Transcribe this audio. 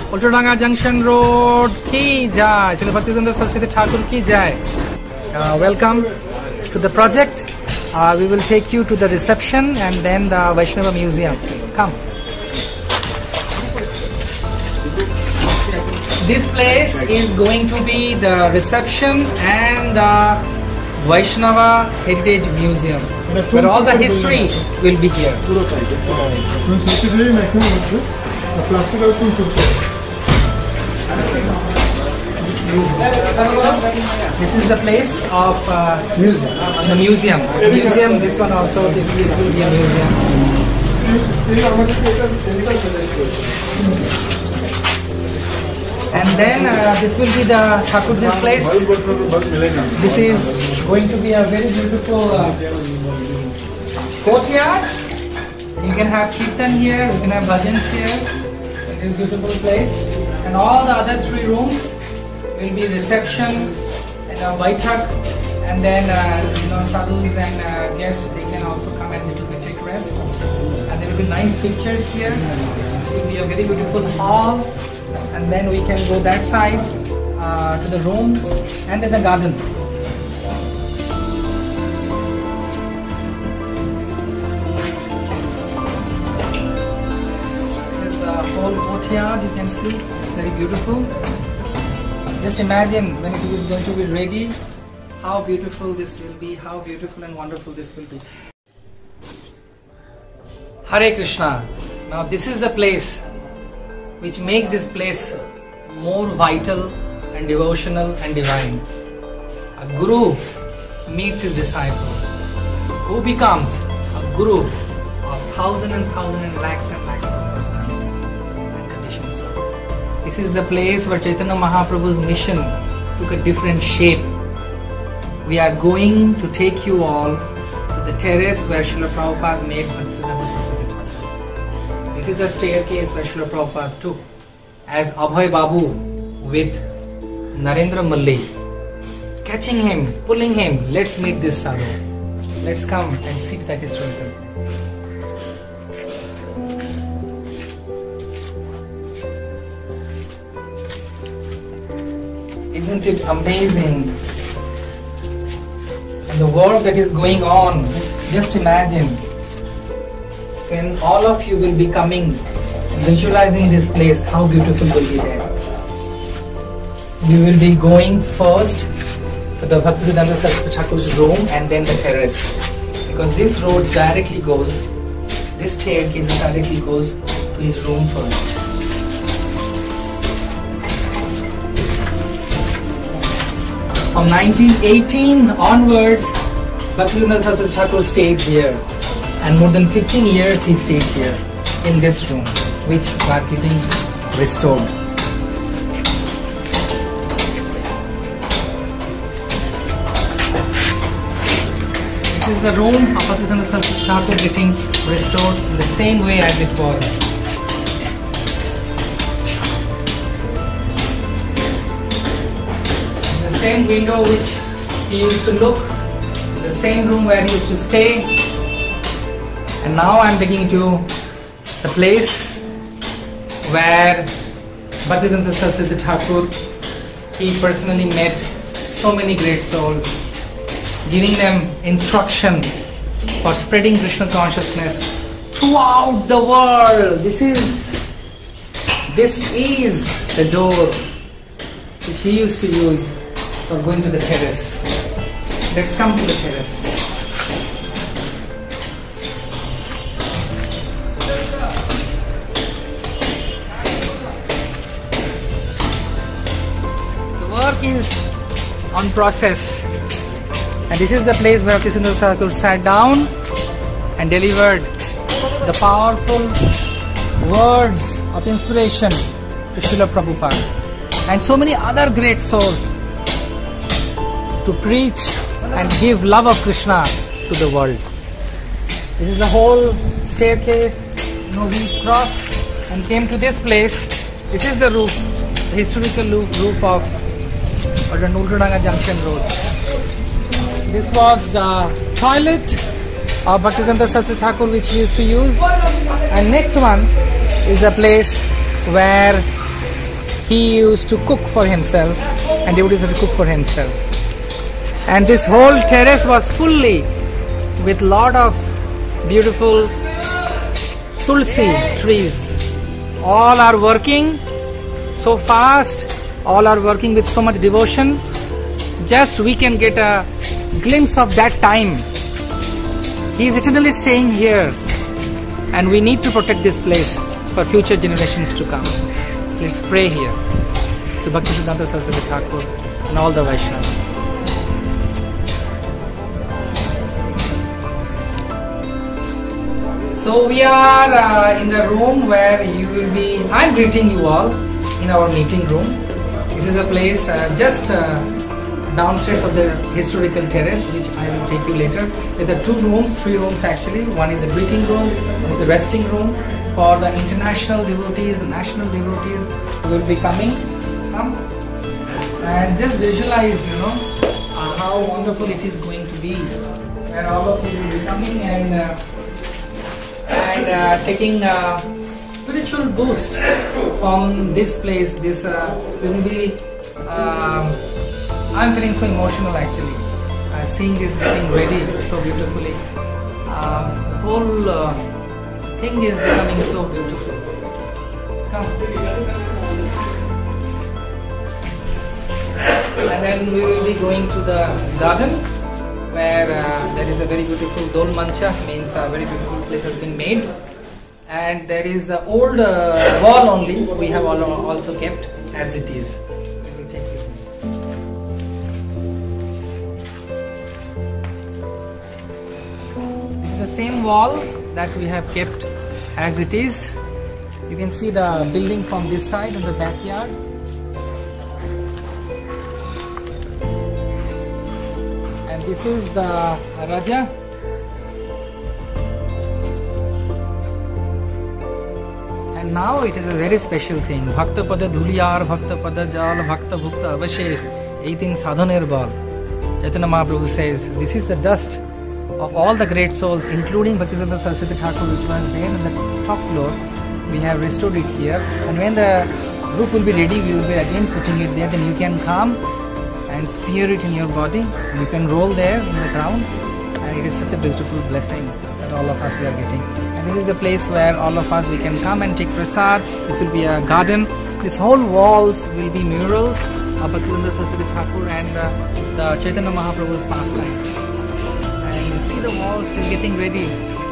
Ultradanga Junction Road ki jai. Srila Bhaktivedanta Saraswati Thakur ki jai. Welcome to the project. We will take you to the reception and then the Vaishnava Museum. Come. This place is going to be the reception and the Vaishnava Heritage Museum, where all the history will be here. This is the place of the museum. This one also will be a museum. And then this will be the Thakurji's place. This is going to be a very beautiful courtyard. You can have kirtan here, you can have bhajans here in this beautiful place. And all the other 3 rooms will be reception and a baitak. And then sadhus and guests, they can also come and little bit take rest. And there will be nice pictures here. This will be a very beautiful hall. And then we can go that side to the rooms and then the garden. This is the whole courtyard, you can see, very beautiful. Just imagine when it is going to be ready, how beautiful this will be, how beautiful and wonderful this will be. Hare Krishna. Now this is the place which makes this place more vital and devotional and divine. A guru meets his disciple, who becomes a guru of thousands and lakhs of personalities and conditioned souls. This is the place where Chaitanya Mahaprabhu's mission took a different shape. We are going to take you all to the terrace where Srila Prabhupada made Bhaktisiddhanta Saraswati Thakur. This is the staircase where Srila Prabhupada took as Abhay Babu with Narendra Malli, catching him, pulling him. Let's meet this sadhu. Let's come and see that historical. Isn't it amazing? And the work that is going on, just imagine when all of you will be coming, visualizing this place, how beautiful will be there. We will be going first to the Bhaktisiddhanta Saraswati Thakur's room and then the terrace. Because this road directly goes, this staircase directly goes to his room first. From 1918 onwards, Bhaktisiddhanta Saraswati Thakur stayed here. And more than 15 years he stayed here in this room, which are getting restored. This is the room of Bhaktisiddhanta Saraswati Thakur getting restored in the same way as it was. The same window which he used to look, the same room where he used to stay. And now I am taking you to the place where Bhaktisiddhanta Saraswati Thakur, he personally met so many great souls, giving them instruction for spreading Krishna consciousness throughout the world. This is the door which he used to use for going to the terrace. Let's come to the terrace. Is on process, and this is the place where Bhaktisiddhanta Thakur sat down and delivered the powerful words of inspiration to Srila Prabhupada and so many other great souls to preach and give love of Krishna to the world. This is the whole staircase. We crossed and came to this place. This is the roof, the historical roof of the Ultradanga Junction Road. This was the toilet of Bhaktisiddhanta Saraswati Thakur which we used to use. And next one is a place where he used to cook for himself, and devotees used to cook for himself. And this whole terrace was fully with lot of beautiful tulsi trees. All are working so fast, all are working with so much devotion. Just we can get a glimpse of that time. He is eternally staying here, and we need to protect this place for future generations to come. Let's pray here to Bhaktisiddhanta Saraswati Thakur and all the Vaishnavas. So we are in the room where you will be. I am greeting you all in our meeting room. This is a place just downstairs of the historical terrace, which I will take you later. There are three rooms actually. One is a greeting room, one is a resting room for the international devotees, the national devotees who will be coming. And just visualize, how wonderful it is going to be, where all of you will be coming and taking a spiritual boost from this place. This will be. I'm feeling so emotional actually. Seeing this getting ready so beautifully. The whole thing is becoming so beautiful. Come. And then we will be going to the garden where there is a very beautiful Dol Mancha, means a very beautiful place has been made. And there is the old wall only, we have also kept as it is. We will take it. This is the same wall that we have kept as it is. You can see the building from this side in the backyard. And this is the Raja. And now it is a very special thing. Bhakta pada dhuliyar, bhakta pada jal, bhakta bhukta avashesh, 18 sadhaner bal. Chaitanya Mahaprabhu says, this is the dust of all the great souls, including Bhaktisiddhanta Saraswati Thakur, which was there in the top floor. We have restored it here. And when the group will be ready, we will be again putting it there. Then you can come and spear it in your body. You can roll there in the ground. And it is such a beautiful blessing that all of us we are getting. And this is the place where all of us we can come and take prasad. This will be a garden. This whole walls will be murals of Bhaktisiddhanta Saraswati Thakur and the Chaitanya Mahaprabhu's pastimes. And you see the walls still getting ready.